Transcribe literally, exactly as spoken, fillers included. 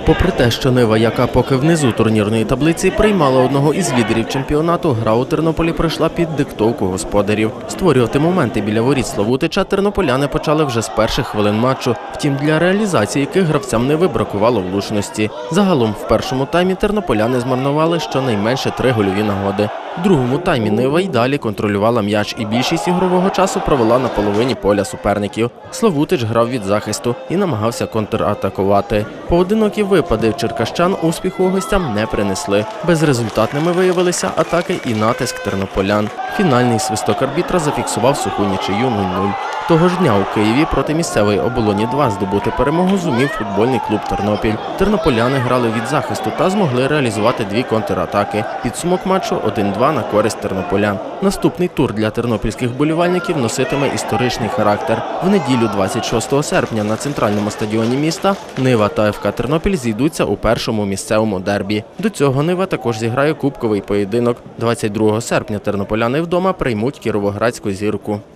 Попри те, що Нива, яка поки внизу турнірної таблиці, приймала одного із лідерів чемпіонату, гра у Тернополі пройшла під диктовку господарів. Створювати моменти біля воріт Славутича тернополяни почали вже з перших хвилин матчу. Втім, для реалізації яких гравцям Ниви бракувало влучності. Загалом в першому таймі тернополяни змарнували щонайменше три гольові нагоди. В другому таймі Нива й далі контролювала м'яч і більшість ігрового часу провела на половині поля суперників. Славутич грав від захисту і намагався контратакувати. Поодинокі випади черкащан успіху гостям не принесли. Безрезультатними виявилися атаки і натиск тернополян. Фінальний свисток арбітра зафіксував суху нічию нуль нуль. Того ж дня у Києві проти місцевої «Оболоні два» здобути перемогу зумів футбольний клуб «Тернопіль». Тернополяни грали від захисту та змогли реалізувати дві контратаки. Підсумок матчу один два на користь тернополян. Наступний тур для тернопільських вболівальників носитиме історичний характер. В неділю двадцять шостого серпня на центральному стадіоні міста Нива та еф ка «Тернопіль» зійдуться у першому місцевому дербі. До цього Нива також зіграє кубковий поєдинок. двадцять другого серпня тернополяни вдома приймуть кіровоградську «Зірку».